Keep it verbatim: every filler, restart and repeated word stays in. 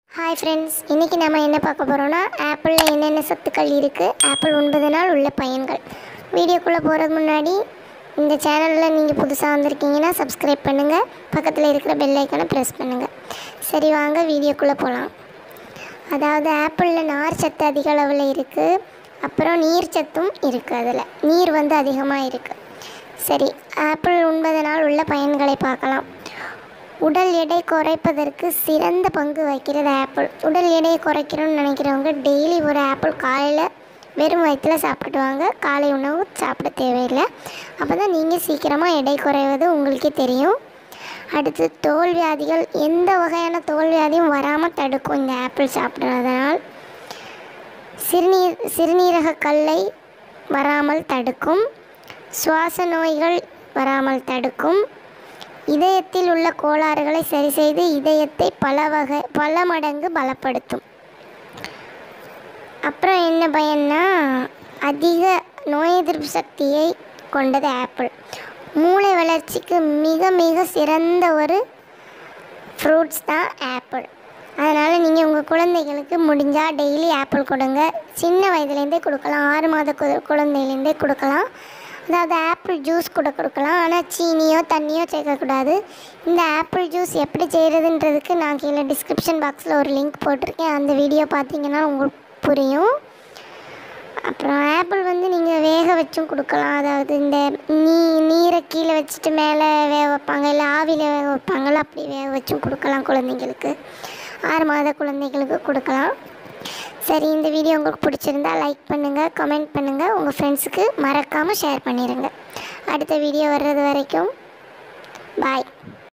Hi friends, இன்றைக்கி நம்ம என்ன பார்க்க போகிறோன்னா ஆப்பிளில் என்னென்ன சத்துக்கள் இருக்குது, ஆப்பிள் ஒன்பதனால் உள்ள பயன்கள். வீடியோக்குள்ளே போகிறது முன்னாடி இந்த சேனலில் நீங்கள் புதுசாக வந்திருக்கீங்கன்னா சப்ஸ்கிரைப் பண்ணுங்கள், பக்கத்தில் இருக்கிற பெல் ஐக்கானை ப்ரெஸ் பண்ணுங்கள். சரி வாங்க வீடியோக்குள்ளே போகலாம். அதாவது ஆப்பிளில் நார் சத்து அதிக அளவில் இருக்குது, அப்புறம் நீர் சத்தும் இருக்குது. அதில் நீர் வந்து அதிகமாக இருக்குது. சரி, ஆப்பிள் ஒன்பதனால் உள்ள பயன்களை பார்க்கலாம். உடல் எடை குறைப்பதற்கு சிறந்த பங்கு வகிக்கிறது ஆப்பிள். உடல் எடையை குறைக்கணும்னு நினைக்கிறவங்க டெய்லி ஒரு ஆப்பிள் காலையில் வெறும் வயிற்றில் சாப்பிட்டுவாங்க. காலை உணவு சாப்பிட தேவையில்லை. அப்போ தான் நீங்கள் சீக்கிரமாக எடை குறைவது உங்களுக்கே தெரியும். அடுத்து தோல் வியாதிகள், எந்த வகையான தோல் வியாதியும் வராமல் தடுக்கும் இந்த ஆப்பிள் சாப்பிட்றதுனால். சிறுநீர் சிறுநீரக கல்லை வராமல் தடுக்கும். சுவாச நோய்கள் வராமல் தடுக்கும். இதயத்தில் உள்ள கோளாறுகளை சரி செய்து இதயத்தை பல வகை பல மடங்கு பலப்படுத்தும். அப்புறம் என்ன பயன்னா, அதிக நோய் எதிர்ப்பு சக்தியை கொண்டது ஆப்பிள். மூளை வளர்ச்சிக்கு மிக மிக சிறந்த ஒரு ஃப்ரூட்ஸ் தான் ஆப்பிள். அதனால் நீங்கள் உங்கள் குழந்தைகளுக்கு முடிஞ்சால் டெய்லி ஆப்பிள் கொடுங்க. சின்ன வயதுலேருந்தே கொடுக்கலாம், ஆறு மாத கு குழந்தையிலேருந்தே கொடுக்கலாம். அதாவது ஆப்பிள் ஜூஸ் கூட கொடுக்கலாம், ஆனால் சீனியோ தண்ணியோ சேர்க்கக்கூடாது. இந்த ஆப்பிள் ஜூஸ் எப்படி செய்கிறதுன்றதுக்கு நான் கீழே டிஸ்கிரிப்ஷன் பாக்ஸில் ஒரு லிங்க் போட்டிருக்கேன், அந்த வீடியோ பார்த்தீங்கன்னா உங்களுக்கு புரியும். அப்புறம் ஆப்பிள் வந்து நீங்கள் வேக வச்சும் கொடுக்கலாம். அதாவது இந்த நீ நீரை கீழே வச்சுட்டு மேலே வேக வைப்பாங்க, இல்லை ஆவியில் வேக வைப்பாங்கள்ல, அப்படி வேக வச்சும் கொடுக்கலாம் குழந்தைங்களுக்கு. ஆறு மாத குழந்தைகளுக்கு கொடுக்கலாம். சரி, இந்த வீடியோ உங்களுக்கு பிடிச்சிருந்தா லைக் பண்ணுங்கள், கமெண்ட் பண்ணுங்கள், உங்கள் ஃப்ரெண்ட்ஸுக்கு மறக்காமல் ஷேர் பண்ணிடுங்க. அடுத்த வீடியோ வர்றது வரைக்கும் பாய்.